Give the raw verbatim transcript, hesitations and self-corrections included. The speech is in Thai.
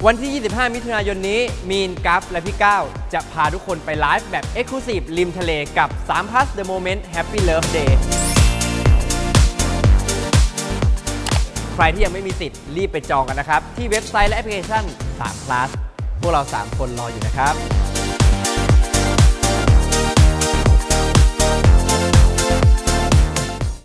วันที่ ยี่สิบห้า มิถุนายนนี้มีน กัฟ และพี่ก้าวจะพาทุกคนไปไลฟ์แบบ Exclusive ริมทะเลกับ ทรี พลัส The Moment Happy Love Day ใครที่ยังไม่มีสิทธิ์รีบไปจองกันนะครับที่เว็บไซต์และแอปพลิเคชัน ทรี พลัส พวกเราสามคนรออยู่นะครับ